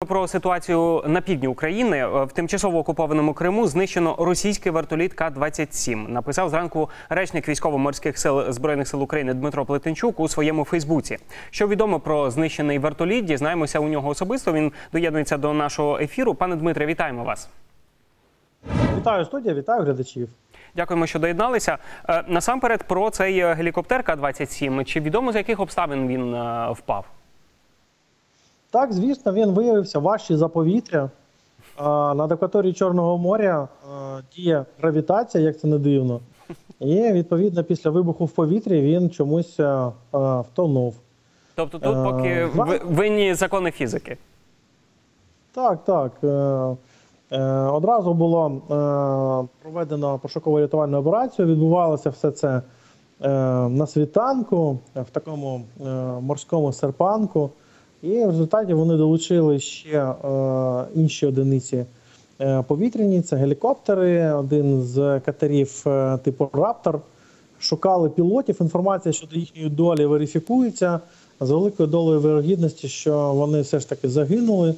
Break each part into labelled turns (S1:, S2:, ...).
S1: Про ситуацію на півдні України. В тимчасово окупованому Криму знищено російський вертоліт К-27. Написав зранку речник Військово-морських сил Збройних сил України Дмитро Плетенчук у своєму Фейсбуці. Що відомо про знищений вертоліт, дізнаємося у нього особисто. Він доєднується до нашого ефіру. Пане Дмитре, вітаємо вас.
S2: Вітаю, студія, вітаю глядачів.
S1: Дякуємо, що доєдналися. Насамперед про цей гелікоптер К-27. Чи відомо, з яких обставин він впав?
S2: Так, звісно, він виявився важчий за повітря. Над акваторією Чорного моря діє гравітація, як це не дивно. І, відповідно, після вибуху в повітрі він чомусь втонув.
S1: Тобто тут поки винні закони фізики?
S2: Так, так. Одразу було проведено пошуково-рятувальну операцію. Відбувалося все це на світанку, в такому морському серпанку. І в результаті вони долучили ще інші одиниці повітряні, це гелікоптери, один з катерів типу «Раптор». Шукали пілотів, інформація щодо їхньої долі верифікується, з великою долею вирогідності, що вони все ж таки загинули.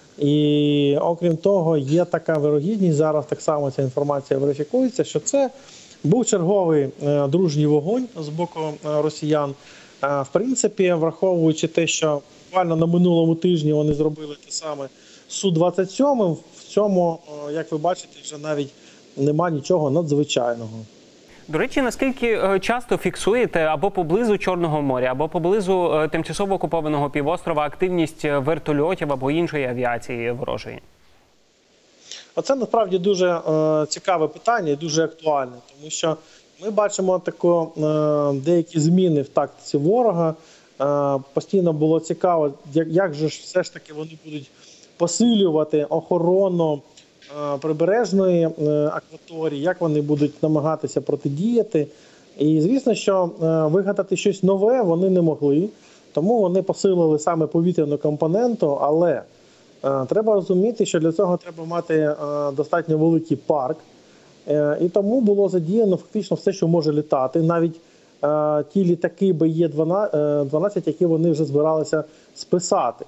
S2: І окрім того, є така вирогідність, зараз так само ця інформація верифікується, що це був черговий дружній вогонь з боку росіян. В принципі, враховуючи те, що буквально на минулому тижні вони зробили те саме з Су-27, в цьому, як ви бачите, вже навіть нема нічого надзвичайного.
S1: До речі, наскільки часто фіксуєте або поблизу Чорного моря, або поблизу тимчасово окупованого півострова активність вертольотів або іншої авіації ворожої?
S2: Оце насправді дуже цікаве питання і дуже актуальне, тому що ми бачимо деякі зміни в тактиці ворога. Постійно було цікаво, як же ж все ж таки вони будуть посилювати охорону прибережної акваторії, як вони будуть намагатися протидіяти. І звісно, що вигадати щось нове вони не могли, тому вони посилили саме повітряну компоненту, але треба розуміти, що для цього треба мати достатньо великий парк, і тому було задіяно фактично все, що може літати, навіть ті літаки БЕ-12, які вони вже збиралися списати.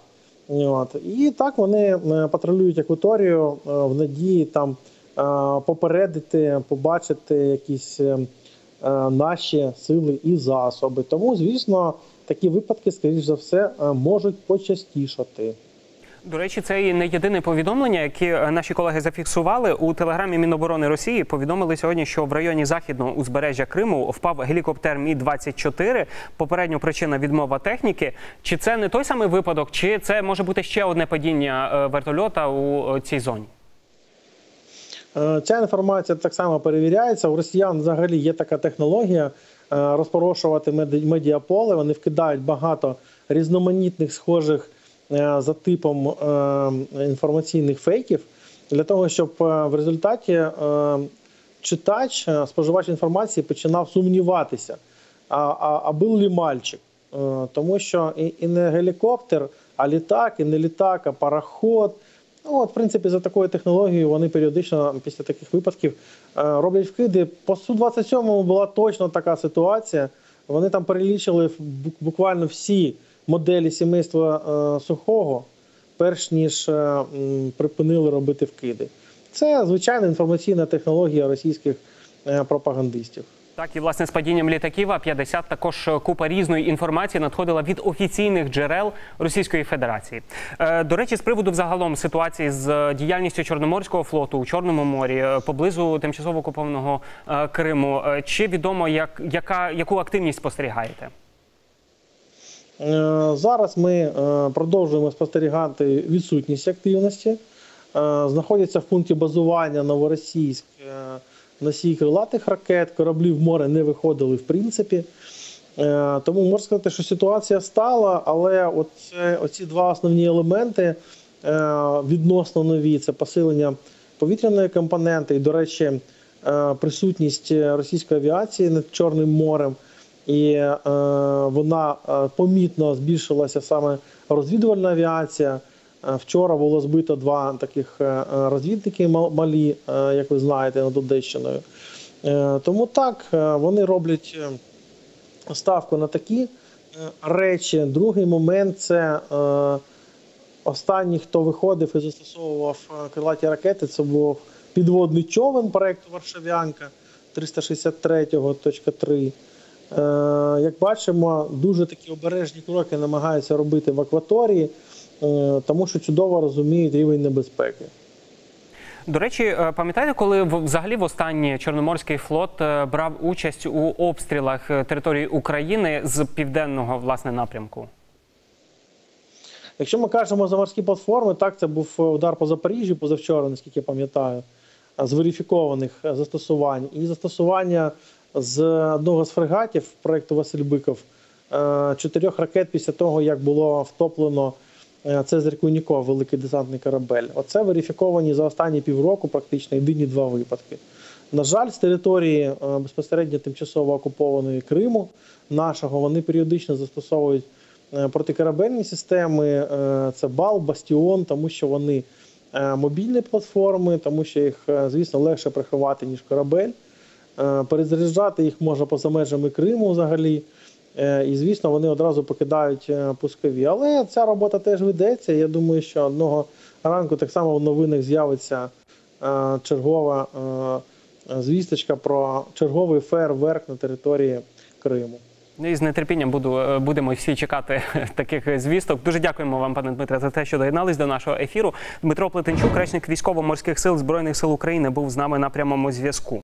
S2: І так вони патрулюють акваторію в надії там попередити, побачити якісь наші сили і засоби. Тому, звісно, такі випадки, скоріш за все, можуть почастішати.
S1: До речі, це і не єдине повідомлення, яке наші колеги зафіксували. У телеграмі Міноборони Росії повідомили сьогодні, що в районі західного узбережжя Криму впав гелікоптер Мі-24. Попередня причина – відмова техніки. Чи це не той самий випадок, чи це може бути ще одне падіння вертольота у цій зоні?
S2: Ця інформація так само перевіряється. У росіян взагалі є така технологія розпорошувати медіаполе. Вони вкидають багато різноманітних схожих за типом інформаційних фейків, для того, щоб в результаті читач, споживач інформації починав сумніватися, а був ли мальчик. Тому що і не гелікоптер, а літак, і не літак, а пароход. В принципі, за такою технологією вони періодично після таких випадків роблять вкиди. По Су-27 була точно така ситуація. Вони там перелічили буквально всі моделі сімейства Сухого, перш ніж припинили робити вкиди. Це звичайна інформаційна технологія російських пропагандистів.
S1: Так, і власне з падінням літаків А-50 також купа різної інформації надходила від офіційних джерел Російської Федерації. До речі, з приводу взагалом ситуації з діяльністю Чорноморського флоту у Чорному морі, поблизу тимчасово окупованого Криму, чи відомо, яку активність спостерігаєте?
S2: Зараз ми продовжуємо спостерігати відсутність активності. Знаходяться в пункті базування Новоросійськ носії крилатих ракет, кораблі в море не виходили в принципі. Тому можна сказати, що ситуація стала, але оці два основні елементи відносно нові – це посилення повітряної компоненти і, до речі, присутність російської авіації над Чорним морем. І вона помітно збільшилася саме розвідувальна авіація. Вчора було збито два таких розвідники малі, як ви знаєте, над Одещиною. Тому так, вони роблять ставку на такі речі. Другий момент – це Останній, хто виходив і застосовував крилаті ракети, це був підводний човен проєкту «Варшавянка» 363.3. Як бачимо, дуже такі обережні кроки намагаються робити в акваторії, тому що чудово розуміють рівень небезпеки.
S1: До речі, пам'ятаєте, коли взагалі востаннє Чорноморський флот брав участь у обстрілах території України з південного, власне, напрямку?
S2: Якщо ми кажемо за морські платформи, так, це був удар по Запоріжжю позавчора, наскільки я пам'ятаю, з верифікованих застосувань. І застосування з одного з фрегатів проєкту «Василь Биков» 4 ракет після того, як було втоплено Цезарь Куніков, великий десантний корабель. Оце верифіковані за останні півроку практично єдині 2 випадки. На жаль, з території безпосередньо тимчасово окупованої Криму нашого, вони періодично застосовують протикорабельні системи, це БАЛ, Бастіон, тому що вони мобільні платформи, тому що їх, звісно, легше приховати, ніж корабель. Перезаряджати їх можна поза межами Криму взагалі. І, звісно, вони одразу покидають пускові. Але ця робота теж ведеться. Я думаю, що одного ранку так само в новинах з'явиться чергова звісточка про черговий фейерверк на території Криму.
S1: І з нетерпінням будемо всі чекати таких звісток. Дуже дякуємо вам, пане Дмитре, за те, що доєднались до нашого ефіру. Дмитро Плетенчук, речник Військово-морських сил Збройних сил України, був з нами на прямому зв'язку.